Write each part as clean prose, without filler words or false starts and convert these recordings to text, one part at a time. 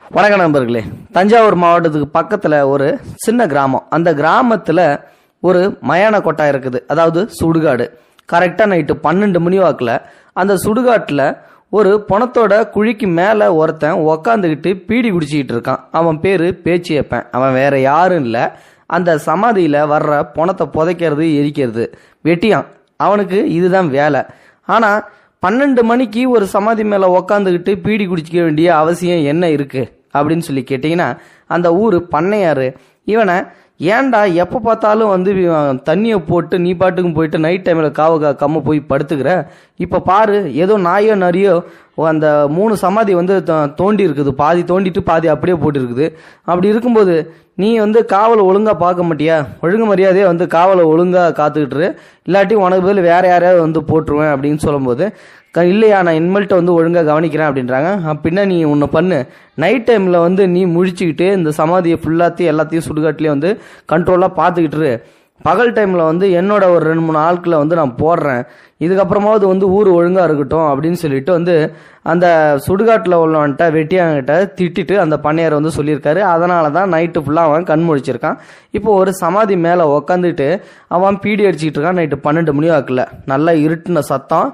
வணக்கம் நண்பர்களே. தஞ்சாவூர் மாவட்டத்துக்கு பக்கத்தில் ஒரு சின்ன கிராமம். அந்த கிராமத்தில் ஒரு மயான கொட்டா இருக்குது, அதாவது சுடுகாடு. கரெக்டாக நைட்டு 12 மணி வாக்கில் அந்த சுடுகாட்டில் ஒரு பணத்தோட குழிக்கு மேலே ஒருத்தன் உக்காந்துக்கிட்டு பீடி குடிச்சிக்கிட்டு இருக்கான். அவன் பேர் பேச்சியப்பன். அவன் வேற யாரும் இல்லை, அந்த சமாதியில் வர்ற பணத்தை புதைக்கிறது எரிக்கிறது வெட்டியான். அவனுக்கு இதுதான் வேலை. ஆனால் 12 மணிக்கு ஒரு சமாதி மேலே உக்காந்துக்கிட்டு பீடி குடிச்சிக்க வேண்டிய அவசியம் என்ன இருக்குது அப்படின்னு சொல்லி கேட்டிங்கன்னா, அந்த ஊர் பண்ணையார் இவனை ஏன்டா எப்போ பார்த்தாலும் தண்ணியை போட்டு நீ பாட்டுக்கும் போயிட்டு நைட் டைமில் காக்காம போய் படுத்துக்கிற, இப்போ பாரு ஏதோ நாயோ நரியோ அந்த 3 சமாதி தோண்டி இருக்குது, பாதி தோண்டிட்டு பாதி அப்படியே போட்டுருக்குது. அப்படி இருக்கும்போது நீ காவலை ஒழுங்காக பார்க்க மாட்டியா? ஒழுங்கு மரியாதையே காவலை ஒழுங்காக காத்துக்கிட்டுரு, இல்லாட்டி உனக்கு பதில் வேற யாரையாவது போட்டுருவேன் அப்படின்னு சொல்லும்போது, இல்லையா நான் இனிமேல்கிட்ட ஒழுங்காக கவனிக்கிறேன் அப்படின்றாங்க. அப்படின்னா நீ ஒன்று பண்ணு, நைட் டைமில் நீ முழிச்சுக்கிட்டு இந்த சமாதியை ஃபுல்லாத்தையும் எல்லாத்தையும் சுடுகாட்டிலே கண்ட்ரோலாக பார்த்துக்கிட்டுரு. பகல் டைமில் என்னோட ஒரு 2-3 ஆட்களை நான் போடுறேன், இதுக்கப்புறமாவது ஊர் ஒழுங்காக இருக்கட்டும் அப்படின்னு சொல்லிட்டு அந்த சுடுகாட்டில் உள்ளவன்ட்ட வெட்டியாங்கிட்ட திட்டிட்டு அந்த பண்ணையார் சொல்லியிருக்காரு. அதனால தான் நைட்டு ஃபுல்லாக அவன் கண் முழிச்சிருக்கான். இப்போ ஒரு சமாதி மேலே உக்காந்துட்டு அவன் பீடி அடிச்சுக்கிட்டு இருக்கான். நைட்டு 12 மணி வாக்கில் நல்லா இருட்டுன சத்தம்,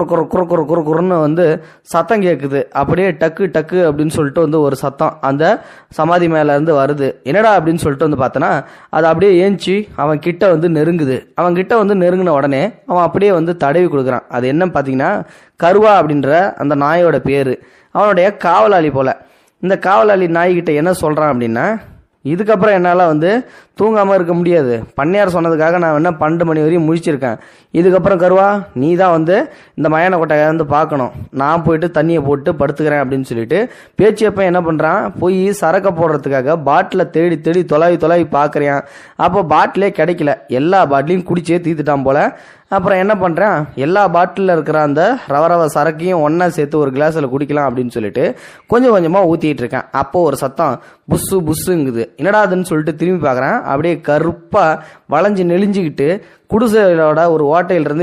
குறுன்னு சத்தம் கேட்குது. அப்படியே டக்கு டக்கு அப்படின்னு சொல்லிட்டு ஒரு சத்தம் அந்த சமாதி மேலேருந்து வருது. என்னடா அப்படின்னு சொல்லிட்டு பார்த்தோன்னா அது அப்படியே ஏஞ்சி அவன் கிட்ட நெருங்குது. அவன் கிட்ட நெருங்கின உடனே அவன் அப்படியே தடவி கொடுக்குறான். அது என்னன்னு பார்த்தீங்கன்னா கருவா அப்படின்ற அந்த நாயோட பேர். அவனுடைய காவலாளி போல. இந்த காவலாளி நாய்கிட்ட என்ன சொல்கிறான் அப்படின்னா, இதுக்கப்புறம் என்னால் தூங்காமல் இருக்க முடியாது, பண்ணையார் சொன்னதுக்காக நான் 12 மணி வரையும் முழிச்சிருக்கேன். இதுக்கப்புறம் கருவா நீ தான் இந்த மயான கொட்டையை பார்க்கணும், நான் போயிட்டு தண்ணியை போட்டு படுத்துக்கிறேன் அப்படின்னு சொல்லிட்டு பேச்சியப்ப என்ன பண்ணுறான், போய் சரக்கை போடுறதுக்காக பாட்டில் தேடி தேடி தொலாவி பார்க்குறான். அப்போ பாட்டிலே கிடைக்கல, எல்லா பாட்டிலையும் குடிச்சே தீத்துட்டான் போல. அப்புறம் என்ன பண்ணுறேன், எல்லா பாட்டிலில் இருக்கிற அந்த ரவ சரக்கையும் ஒன்றா சேர்த்து ஒரு கிளாஸில் குடிக்கலாம் அப்படின்னு சொல்லிட்டு கொஞ்சம் கொஞ்சமாக ஊற்றிட்டு இருக்கேன். அப்போது ஒரு சத்தம் புஸ்ஸுங்குது. என்னடா அதுன்னு சொல்லிட்டு திரும்பி பார்க்குறேன். அப்படியே கருப்பாக வளைஞ்சு நெளிஞ்சிக்கிட்டு குடிசையோட ஒரு ஓட்டையிலிருந்து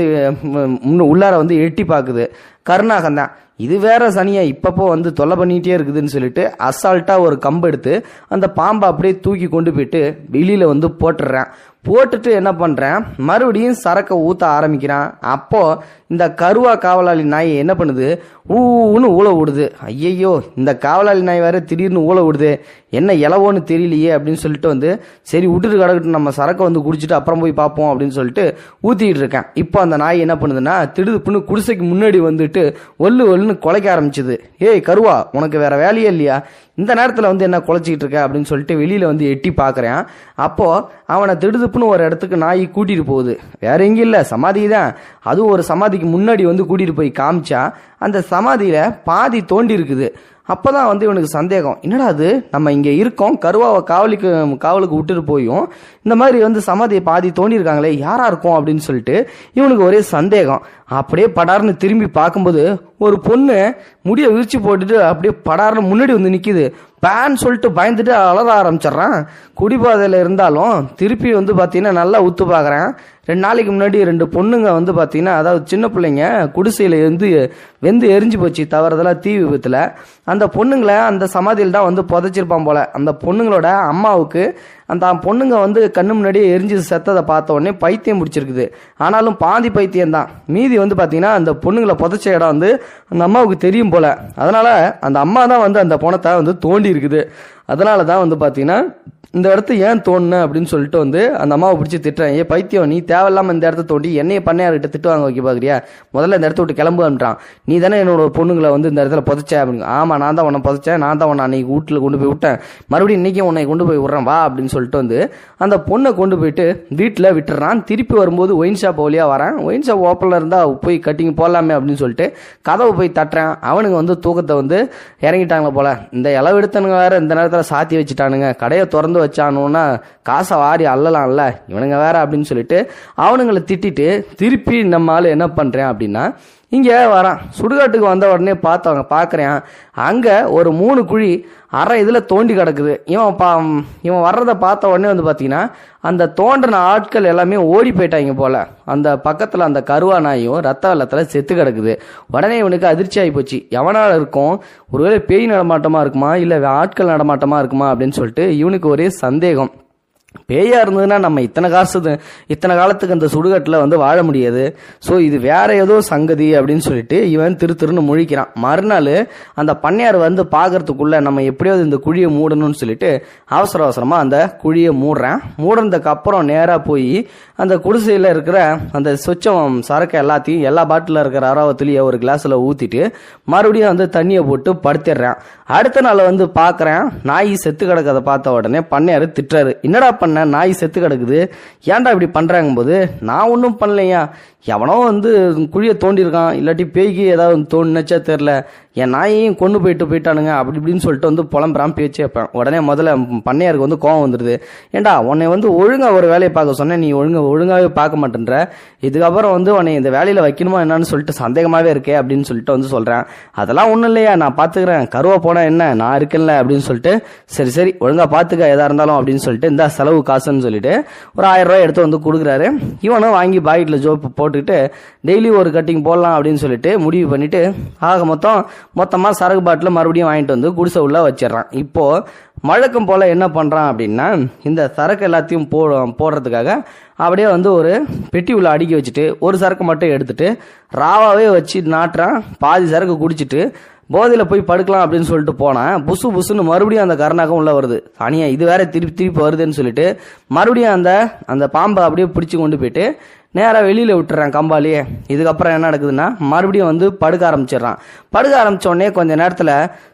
உள்ளார எட்டி பார்க்குது. கருணாகந்தான். இது வேற சனியா இப்பப்போ தொல்லை பண்ணிகிட்டே இருக்குதுன்னு சொல்லிட்டு அசால்ட்டாக ஒரு கம்பு எடுத்து அந்த பாம்பை அப்படியே தூக்கி கொண்டு போயிட்டு வெளியில் போட்டுடுறேன். போட்டுட்டு என்ன பண்ணுறேன், மறுபடியும் சரக்கை ஊற்ற ஆரம்பிக்கிறான். அப்போது இந்த கருவா காவலாளி நாய் என்ன பண்ணுது, ஊன்னு ஊழ விடுது. ஐயையோ, இந்த காவலாளி நாய் வேற திடீர்னு ஊழ விடுது, என்ன இலவோன்னு தெரியலையே அப்படின்னு சொல்லிட்டு சரி விட்டுட்டு கிடக்கட்டும், நம்ம சரக்கை குடிச்சிட்டு அப்புறம் போய் பார்ப்போம் அப்படின்னு சொல்லிட்டு ஊற்றிக்கிட்டு இருக்கேன். இப்போ அந்த நாய் என்ன பண்ணுதுன்னா திடுப்புன்னு குடிசைக்கு முன்னாடி ஒல்லுன்னு குலைக்க ஆரம்பிச்சுது. ஏய் கருவா, உனக்கு வேற வேலையே இல்லையா, இந்த நேரத்தில் என்ன குலைச்சிக்கிட்டு இருக்க அப்படின்னு சொல்லிட்டு வெளியில் எட்டி பார்க்குறேன். அப்போது அவனை திடுதுப்புன்னு ஒரு இடத்துக்கு நாய் கூட்டிகிட்டு போகுது. வேற எங்கேயும் இல்லை, சமாதி தான். அதுவும் ஒரு சமாதிக்கு முன்னாடி கூட்டிகிட்டு போய் காமிச்சா அந்த சமாதியில் பாதி தோண்டி இருக்குது. அப்போ தான் இவனுக்கு சந்தேகம், என்னடா அது நம்ம இங்கே இருக்கோம், கருவாவை காவலுக்கு விட்டுட்டு போயும் இந்த மாதிரி சமாதியை பாதி தோண்டியிருக்காங்களே, யாராக இருக்கும் அப்படின்னு சொல்லிட்டு இவனுக்கு ஒரே சந்தேகம். அப்படியே படார்னு திரும்பி பார்க்கும்போது ஒரு பொண்ணு முடியை விரிச்சு போட்டுட்டு அப்படியே படார்னு முன்னாடி நிற்கிது. பேன்னு சொல்லிட்டு பயந்துட்டு அலற ஆரம்பிச்சிட்றான். குடிபாதையில் இருந்தாலும் திருப்பி பார்த்தீங்கன்னா நல்லா உத்து பார்க்குறேன். 2 நாளைக்கு முன்னாடி 2 பொண்ணுங்க பார்த்தீங்கன்னா, அதாவது சின்ன பிள்ளைங்க குடிசையில் வெந்து எரிஞ்சு போச்சு தவறுதெல்லாம் தீ விபத்தில். அந்த பொண்ணுங்களை அந்த சமாதியில் தான் புதைச்சிருப்பான் போல. அந்த பொண்ணுங்களோட அம்மாவுக்கு அந்த பொண்ணுங்க கண்ணு முன்னாடியே எரிஞ்சு செத்ததை பார்த்த உடனே பைத்தியம் பிடிச்சிருக்குது. ஆனாலும் பாதி பைத்தியம் தான், மீதி பார்த்தீங்கன்னா அந்த பொண்ணுங்களை புதைச்ச இடம் அந்த அம்மாவுக்கு தெரியும் போல. அதனால அந்த அம்மா தான் அந்த பணத்தை தோண்டி இருக்குது. அதனால தான் பார்த்தீங்கன்னா இந்த இடத்த ஏன் தோணுன அப்படின்னு சொல்லிட்டு அந்த அம்மாவை பிடிச்சி திட்டுறேன். ஏ பைத்தியம், நீ தேவையில்லாமல் இந்த இடத்த தோண்டி என்னைய பண்ணையார்கிட்ட திட்டு வாங்க வைக்க பார்க்குறியா, முதல்ல இந்த இடத்த விட்டு கிளம்புன்றான். நீ தானே என்னோட பொண்ணுங்களை இந்த இடத்துல புதைச்ச அப்படின்னு. ஆமாம், நான் தான் உன்னை புதைச்சேன், நான் தான் உன்னை அன்னைக்கு வீட்டில் கொண்டு போய் விட்டேன், மறுபடியும் இன்றைக்கும் உன்னை கொண்டு போய் விட்றேன் வா அப்படின்னு சொல்லிட்டு அந்த பொண்ணை கொண்டு போயிட்டு வீட்டில் விட்டுறான். திருப்பி வரும்போது ஒயின் ஷாப் வழியாக வரேன். ஒயின் ஷாப் ஓப்பனில் இருந்தால் போய் கட்டிங் போடலாமே அப்படின்னு சொல்லிட்டு கதவை போய் தட்டுறேன். அவனுங்க தூக்கத்தை இறங்கிட்டாங்களே போல. இந்த இளவு எடுத்தனுங்க வேற இந்த நேரத்தில் சாத்தி வச்சுட்டானுங்க, கடையை திறந்து வச்சானுன்னா காசை வாரி அல்லலாம்ல இவனுங்க வேற அப்படின்னு சொல்லிட்டு அவனுங்களை திட்டிட்டு திருப்பி நம்ம ஆள் என்ன பண்ணுறேன் அப்படின்னா இங்கே வரான். சுடுகாட்டுக்கு வந்த உடனே பார்க்குறேன், அங்கே ஒரு 3 குழி அரை இதில் தோண்டி கிடக்குது. இவன் வர்றதை பார்த்த உடனே வந்து பார்த்தீங்கன்னா அந்த தோன்றின ஆட்கள் எல்லாமே ஓடி போயிட்டாங்க போல. அந்த பக்கத்தில் அந்த கருவா நாயும் ரத்த வெள்ளத்தில் செத்து கிடக்குது. உடனே இவனுக்கு அதிர்ச்சி ஆகி போச்சு. எவனால் இருக்கும், ஒருவேளை பேய் நடமாட்டமாக இருக்குமா இல்லை ஆட்கள் நடமாட்டமாக இருக்குமா அப்படின்னு சொல்லிட்டு இவனுக்கு ஒரே சந்தேகம். பேயா இருந்ததுன்னா நம்ம இத்தனை காலத்துக்கு அந்த சுடுகாட்டில் வந்து வாழ முடியாது. ஸோ இது வேற ஏதோ சங்கதி அப்படின்னு சொல்லிட்டு இவன் திருன்னு முழிக்கிறான். மறுநாள் அந்த பண்ணையார் வந்து பார்க்கறதுக்குள்ள நம்ம எப்படியாவது இந்த குழியை மூடணும்னு சொல்லிட்டு அவசரமாக அந்த குழியை மூடுறதுக்கு அப்புறம் நேராக போய் அந்த குடிசையில் இருக்கிற அந்த சொச்சம் சரக்கு எல்லாத்தையும் எல்லா பாட்டில் இருக்கிற அராவத்துலேயே ஒரு கிளாஸில் ஊற்றிட்டு மறுபடியும் வந்து தண்ணியை போட்டு படுத்திடுறான். அடுத்த நாள் வந்து பார்க்குறேன், நாய் செத்து கிடக்கிறத பார்த்த உடனே பண்ணையார் திட்டுறாரு. என்னடா பண்ண, நாய் செத்து கிடக்குது, ஏன்டா இப்படி பண்றாங்க போது, நான் ஒன்றும் பண்ணலையா, எவனோ வந்து குழியை தோண்டியிருக்கான், இல்லாட்டி பேய்க்கு ஏதாவது தோணுச்சா தெரில, என் நாயையும் கொண்டு போயிட்டானுங்க அப்படி இப்படின்னு சொல்லிட்டு வந்து புலம்புறான், பேச்சு வைப்பேன். உடனே முதல்ல பண்ணையாருக்கு வந்து கோவம் வந்துடுது. ஏண்டா உன்னை வந்து ஒழுங்கா ஒரு வேலையை பார்க்க சொன்னேன், நீ ஒழுங்காவே பார்க்க மாட்டேன்ற, இதுக்கப்புறம் வந்து உன்னை இந்த வேலையில வைக்கணுமா என்னன்னு சொல்லிட்டு சந்தேகமாவே இருக்கே அப்படின்னு சொல்லிட்டு வந்து சொல்றேன். அதெல்லாம் ஒன்றும் இல்லையா, நான் பார்த்துக்கிறேன், கருவா போனா என்ன, நான் இருக்கேன்ல அப்படின்னு சொல்லிட்டு சரி ஒழுங்கா பார்த்துக்க எதா இருந்தாலும் அப்படின்னு சொல்லிட்டு இந்த செலவு காசுன்னு சொல்லிட்டு ஒரு 1000 ரூபாய் எடுத்து வந்து கொடுக்குறாரு. இவனும் வாங்கி பாக்கெட்ல ஜோப்பு போட்டுக்கிட்டு டெய்லி ஒரு கட்டிங் போடலாம் அப்படின்னு சொல்லிட்டு முடிவு பண்ணிட்டு மொத்தமா சரக்கு பாட்டில் மறுபடியும் வாங்கிட்டு வந்து குடிசை உள்ள வச்சிடறான். இப்போ வழக்கம் போல என்ன பண்றான் அப்படின்னா, இந்த சரக்கு எல்லாத்தையும் போடுறதுக்காக அப்படியே வந்து ஒரு பெட்டி உள்ள அடுக்கி வச்சுட்டு ஒரு சரக்கு மட்டும் எடுத்துட்டு ராவாவே வச்சு நாட்டுறான். பாதி சரக்கு குடிச்சிட்டு போதையில போய் படுக்கலாம் அப்படின்னு சொல்லிட்டு போனேன். புசுன்னு மறுபடியும் அந்த கருணாகம் உள்ள வருது. தனியா இது வேற திருப்பி வருதுன்னு சொல்லிட்டு மறுபடியும் அந்த பாம்பை அப்படியே பிடிச்சு கொண்டு போயிட்டு நேராக வெளியில விட்டுறான் கம்பாலேயே. இதுக்கப்புறம் என்ன நடக்குதுன்னா, மறுபடியும் வந்து படுக்க ஆரம்பிச்சிடறான். படுக்க ஆரம்பிச்ச உடனே கொஞ்ச நேரத்துல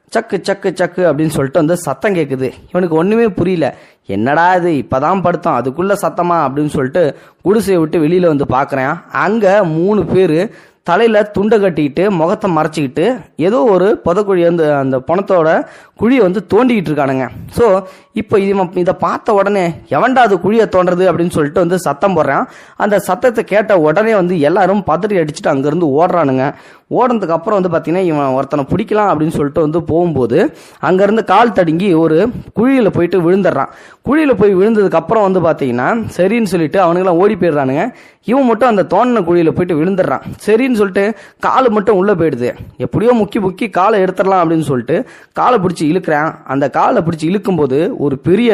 சக்கு அப்படின்னு சொல்லிட்டு வந்து சத்தம் கேட்குது. இவனுக்கு ஒண்ணுமே புரியல, என்னடா இது இப்பதான் படுத்தோம் அதுக்குள்ள சத்தமா அப்படின்னு சொல்லிட்டு குடிசையை விட்டு வெளியில வந்து பாக்குறேன். அங்க 3 பேரு தலையில துண்டை கட்டிக்கிட்டு முகத்தை மறைச்சிக்கிட்டு ஏதோ ஒரு புதக்குழி வந்து அந்த பணத்தோட குழியை வந்து தோண்டிக்கிட்டு இருக்கானுங்க. ஸோ இப்போ இதை பார்த்த உடனே எவன்டா அது குழியை தோன்றது அப்படின்னு சொல்லிட்டு வந்து சத்தம் போடுறான். அந்த சத்தத்தை கேட்ட உடனே வந்து எல்லாரும் பதறி அடிச்சுட்டு அங்கிருந்து ஓடுறானுங்க. ஓடுறதுக்கு அப்புறம் வந்து பார்த்தீங்கன்னா இவன் ஒருத்தனை பிடிக்கலாம் அப்படின்னு சொல்லிட்டு வந்து போகும்போது அங்கேருந்து கால் தடுங்கி ஒரு குழியில் போயிட்டு விழுந்துடுறான். குழியில் போய் விழுந்ததுக்கு அப்புறம் வந்து பார்த்தீங்கன்னா சரின்னு சொல்லிட்டு அவனுங்களாம் ஓடி போயிடுறானுங்க. இவன் மட்டும் அந்த தோண்டின குழியில் போயிட்டு விழுந்துடுறான். சரின்னு சொல்லிட்டு காலு மட்டும் உள்ளே போயிடுது. எப்படியோ முக்கி காலை எடுத்துடலாம் அப்படின்னு சொல்லிட்டு காலை பிடிச்சி இழுக்கிறான். அந்த காலை பிடிச்சி இழுக்கும்போது ஒரு பெரிய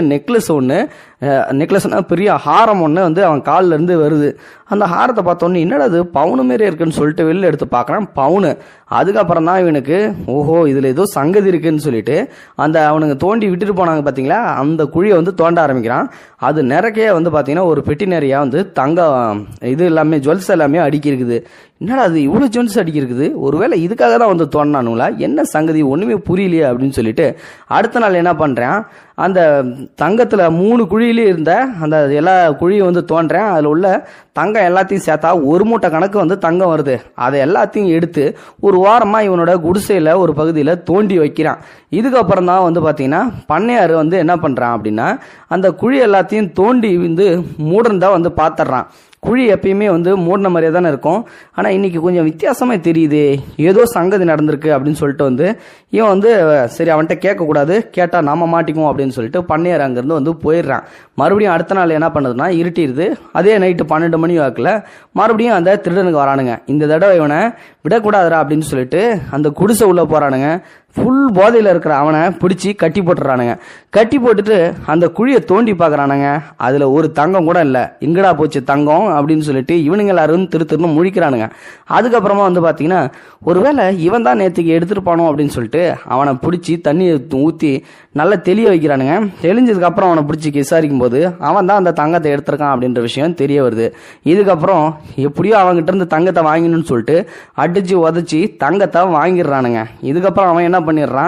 நெக்லஸ்னா பெரிய ஹாரம் ஒன்று வந்து அவன் காலில் இருந்து வருது. அந்த ஹாரத்தை பார்த்தோன்னே என்னடா அது பவுனு மாரி இருக்குன்னு சொல்லிட்டு வெளில எடுத்து பார்க்குறான், பவுனு. அதுக்கப்புறம் தான் இவனுக்கு ஓஹோ இதில் ஏதோ சங்கதி இருக்குன்னு சொல்லிட்டு அந்த அவனுங்க தோண்டி விட்டுட்டு போனாங்க பார்த்தீங்களா, அந்த குழியை வந்து தோண்ட ஆரம்பிக்கிறான். அது நிறைய வந்து பார்த்தீங்கன்னா ஒரு பெட்டி நிறையா வந்து தங்கம் இது எல்லாமே ஜுவல்ஸ் எல்லாமே அடுக்கி இருக்குது. என்னடா அது இவ்வளோ ஜுவல்ஸ் அடுக்கி இருக்குது, ஒருவேளை இதுக்காக தான் வந்து தோண்டினானுங்களா, என்ன சங்கதி ஒன்றுமே புரியலையே அப்படின்னு சொல்லிட்டு அடுத்த நாள் என்ன பண்ணுறேன், அந்த தங்கத்தில் 3 குழியிலே இருந்த அந்த எல்லா குழியும் வந்து தோன்றேன். அதில் உள்ள தங்கம் எல்லாத்தையும் சேர்த்தா 1 மூட்டை கணக்கு வந்து தங்கம் வருது. அதை எல்லாத்தையும் எடுத்து ஒரு வாரமாக இவனோட குடிசையில் ஒரு பகுதியில் தோண்டி வைக்கிறான். இதுக்கப்புறம் தான் வந்து பார்த்தீங்கன்னா பண்ணையார் வந்து என்ன பண்ணுறான் அப்படின்னா, அந்த குழி எல்லாத்தையும் தோண்டி வந்து மூடந்தா வந்து பார்த்துட்றான். குழி எப்பயுமே வந்து மூடின மாதிரியே தானே இருக்கும், ஆனால் இன்னைக்கு கொஞ்சம் வித்தியாசமா தெரியுது, ஏதோ சங்கதி நடந்திருக்கு அப்படின்னு சொல்லிட்டு வந்து இவன் வந்து சரி அவன்கிட்ட கேட்கக்கூடாது, கேட்டால் நாம மாட்டிக்குவோம் அப்படின்னு சொல்லிட்டு பண்ணையார் அங்கேருந்து வந்து போயிடுறான். மறுபடியும் அடுத்த நாள் என்ன பண்ணுதுன்னா இருட்டிடுது. அதே நைட்டு 12 மணி வாக்கில் மறுபடியும் அந்த திருடனுக்கு வரானுங்க. இந்த தடவை இவனை விடக்கூடாதுரா அப்படின்னு சொல்லிட்டு அந்த குடிசை உள்ள போறானுங்க. ஃபுல் போதையில் இருக்கிற அவனை பிடிச்சி கட்டி போட்டுறானுங்க. கட்டி போட்டுட்டு அந்த குழியை தோண்டி பார்க்குறானுங்க. அதில் ஒரு தங்கம் கூட இல்லை. எங்கடா போச்சு தங்கம் அப்படின்னு சொல்லிட்டு இவனுங்க எல்லாரும் திருன்னு முழிக்கிறானுங்க. அதுக்கப்புறமா வந்து பார்த்தீங்கன்னா ஒருவேளை இவன் தான் நேற்றுக்கு எடுத்துருப்பானோ அப்படின்னு சொல்லிட்டு அவனை பிடிச்சி தண்ணியை ஊற்றி நல்லா தெளிய வைக்கிறானுங்க. தெளிஞ்சதுக்கு அப்புறம் அவனை பிடிச்சி விசாரிக்கும் போது அவன் தான் அந்த தங்கத்தை எடுத்திருக்கான் அப்படின்ற விஷயம் தெரிய வருது. இதுக்கப்புறம் எப்படியோ அவங்ககிட்ட இருந்து தங்கத்தை வாங்கணும்னு சொல்லிட்டு அடிச்சு உதச்சி தங்கத்தை வாங்கிடுறானுங்க. இதுக்கப்புறம் அவன் என்ன பண்ணிடுறான்,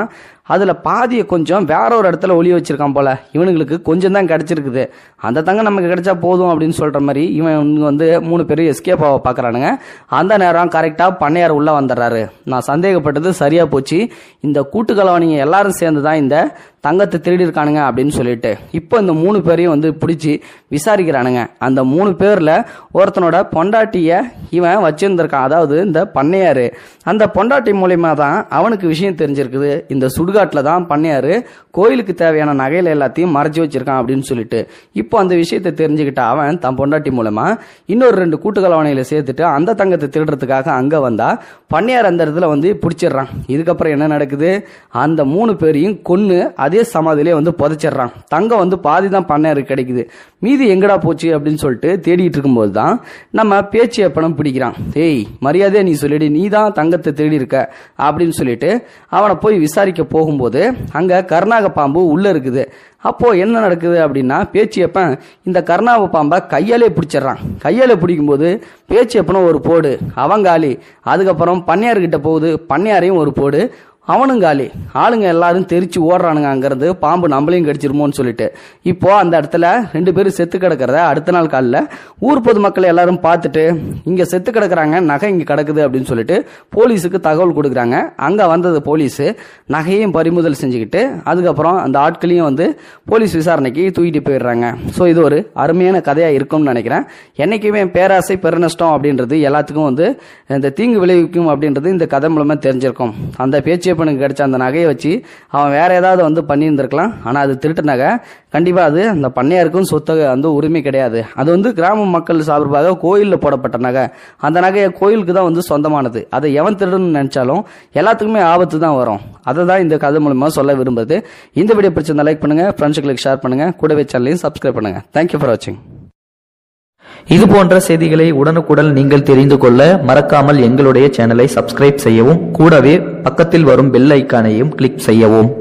அதில் பாதியை கொஞ்சம் வேற ஒரு இடத்துல ஒளிய வச்சிருக்கான் போல. இவனுங்களுக்கு கொஞ்சம் தான் கிடைச்சிருக்குது, அந்த தங்கம் நமக்கு கிடைச்சா போதும் அப்படின்னு சொல்ற மாதிரி இவன் வந்து 3 பேரும் எஸ்கேப் ஆக பார்க்குறானுங்க. அந்த நேரம் கரெக்டாக பண்ணையார் உள்ள வந்துடுறாரு. நான் சந்தேகப்பட்டது சரியா போச்சு, இந்த கூட்டுக்கலவாணிங்க எல்லாரும் சேர்ந்து தான் இந்த தங்கத்தை திருடி இருக்கானுங்க அப்படின்னு சொல்லிட்டு இப்போ இந்த 3 பேரையும் வந்து பிடிச்சி விசாரிக்கிறானுங்க. அந்த 3 பேர்ல ஒருத்தனோட பொண்டாட்டிய இவன் வச்சிருந்திருக்கான், அதாவது இந்த பண்ணையாரு. அந்த பொண்டாட்டி மூலியமா தான் அவனுக்கு விஷயம் தெரிஞ்சிருக்குது, இந்த சுடுகாட்டில் தான் பண்ணையாரு கோயிலுக்கு தேவையான நகையில எல்லாத்தையும் மறைச்சி வச்சிருக்கான் அப்படின்னு சொல்லிட்டு இப்போ அந்த விஷயத்தை தெரிஞ்சுக்கிட்ட அவன் தன் பொண்டாட்டி மூலமா இன்னொரு 2 கூட்டுக்கலவாணியில சேர்த்துட்டு அந்த தங்கத்தை திருடுறதுக்காக அங்க வந்தா பண்ணையார் அந்த இடத்துல வந்து பிடிச்சிடுறான். இதுக்கப்புறம் என்ன நடக்குது, அந்த 3 பேரையும் கொன்னு அதே சமாதியிலே வந்து புதைச்சிடுறான். தங்கம் வந்து பாதி தான் பண்ணையாருக்கு கிடைக்குது, மீதி எங்கடா போச்சு அப்படின்னு சொல்லிட்டு தேடிட்டு இருக்கும்போது தான் நம்ம பேச்சு எப்பனம் பிடிக்கிறான். ஏய் மரியாதையா நீ சொல்லிடு, நீ தான் தங்கத்தை தேடி இருக்க அப்படின்னு சொல்லிட்டு அவனை போய் விசாரிக்க போகும்போது அங்க கருணாக பாம்பு உள்ள இருக்குது. அப்போ என்ன நடக்குது அப்படின்னா, பேச்சியப்பன் இந்த கருணாக பாம்பை கையாலே பிடிச்சிடறான். கையாலே பிடிக்கும்போது பேச்சியப்பனும் ஒரு போடு, அவங்காலி. அதுக்கப்புறம் பண்ணையார்கிட்ட போகுது, பண்ணையாரையும் ஒரு போடு, அவனுங்காலி. ஆளுங்க எல்லாரும் தெரிச்சு ஓடுறானுங்க அங்கிருந்து, பாம்பு நம்மளையும் கடிச்சிருமோன்னு சொல்லிட்டு. இப்போ அந்த இடத்துல 2 பேரும் செத்து கிடக்கிறத அடுத்த நாள் காலைல ஊர் பொதுமக்கள் எல்லாரும் பார்த்துட்டு இங்க செத்து கிடக்குறாங்க, நகை இங்க கிடக்குது அப்படின்னு சொல்லிட்டு போலீஸுக்கு தகவல் கொடுக்குறாங்க. அங்க வந்தது போலீஸ் நகையையும் பறிமுதல் செஞ்சுக்கிட்டு அதுக்கப்புறம் அந்த ஆட்களையும் வந்து போலீஸ் விசாரணைக்கு தூக்கிட்டு போயிடுறாங்க. ஸோ இது ஒரு அருமையான கதையா இருக்கும்னு நினைக்கிறேன். என்னைக்குமே பேராசை பெருநஷ்டம் அப்படின்றது எல்லாத்துக்கும் வந்து இந்த தீங்கு விளைவிக்கும் அப்படின்றது இந்த கதை மூலமா தெரிஞ்சிருக்கும். அந்த பேச்சு அவனுக்கு கிடைச்ச அந்த நகையை வச்சு அவன் வேற ஏதாவது வந்து பண்ணியிருந்திருக்கலாம். ஆனா அது திருட்டு நகை, கண்டிப்பா அது அந்த பண்ணையாருக்கும் சொத்து அந்த உரிமை கிடையாது. அது வந்து கிராம மக்கள் சார்பாக கோயிலில் போடப்பட்ட நகை. அந்த நகையை கோயிலுக்கு தான் வந்து சொந்தமானது. அதை எவன் திருடுன்னு நினைச்சாலும் எல்லாத்துக்குமே ஆபத்து தான் வரும். அதை தான் இந்த கதை மூலமா சொல்ல விரும்புது. இந்த வீடியோ பிடிச்சிருந்தா லைக் பண்ணுங்க, ஃப்ரெண்ட்ஸுகளுக்கு ஷேர் பண்ணுங்க, கூடவே சேனலையும் சப்ஸ்கிரைப் பண்ணுங்க. தேங்க்யூ ஃபார் வாட்சிங். இது போன்ற செய்திகளை உடனுக்குடன் நீங்கள் தெரிந்து கொள்ள மறக்காமல் எங்களுடைய சேனலை சப்ஸ்கிரைப் செய்யவும், கூடவே பக்கத்தில் வரும் பெல் ஐக்கானையும் கிளிக் செய்யவும்.